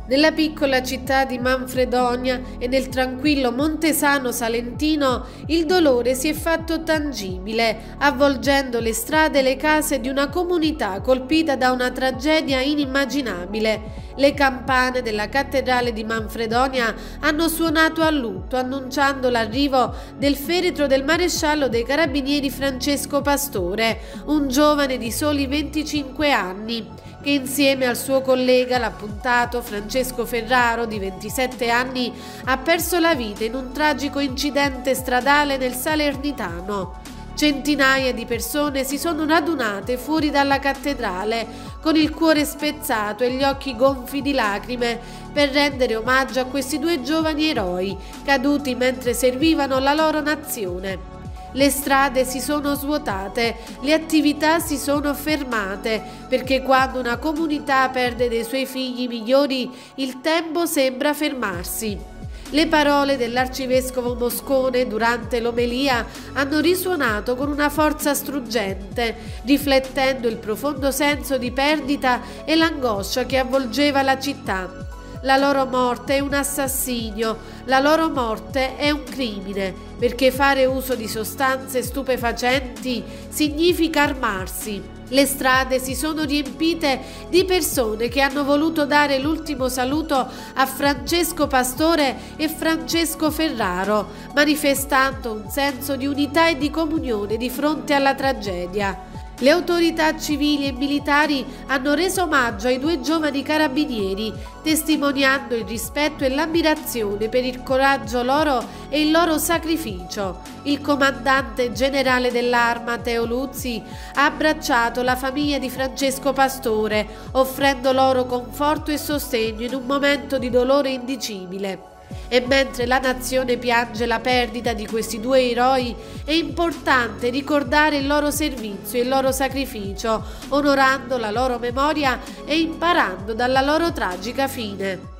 Nella piccola città di Manfredonia e nel tranquillo Montesano salentino il dolore si è fatto tangibile, avvolgendo le strade e le case di una comunità colpita da una tragedia inimmaginabile. Le campane della cattedrale di Manfredonia hanno suonato a lutto, annunciando l'arrivo del feretro del maresciallo dei carabinieri Francesco Pastore, un giovane di soli 25 anni, che insieme al suo collega, l'appuntato Francesco Ferraro, di 27 anni, ha perso la vita in un tragico incidente stradale nel Salernitano. Centinaia di persone si sono radunate fuori dalla cattedrale, con il cuore spezzato e gli occhi gonfi di lacrime, per rendere omaggio a questi due giovani eroi, caduti mentre servivano la loro nazione. Le strade si sono svuotate, le attività si sono fermate, perché quando una comunità perde dei suoi figli migliori, il tempo sembra fermarsi. Le parole dell'arcivescovo Moscone durante l'omelia hanno risuonato con una forza struggente, riflettendo il profondo senso di perdita e l'angoscia che avvolgeva la città. La loro morte è un assassinio, la loro morte è un crimine, perché fare uso di sostanze stupefacenti significa armarsi. Le strade si sono riempite di persone che hanno voluto dare l'ultimo saluto a Francesco Pastore e Francesco Ferraro, manifestando un senso di unità e di comunione di fronte alla tragedia. Le autorità civili e militari hanno reso omaggio ai due giovani carabinieri, testimoniando il rispetto e l'ammirazione per il coraggio loro e il loro sacrificio. Il comandante generale dell'Arma, Teo Luzzi, ha abbracciato la famiglia di Francesco Pastore, offrendo loro conforto e sostegno in un momento di dolore indicibile. E mentre la nazione piange la perdita di questi due eroi, è importante ricordare il loro servizio e il loro sacrificio, onorando la loro memoria e imparando dalla loro tragica fine.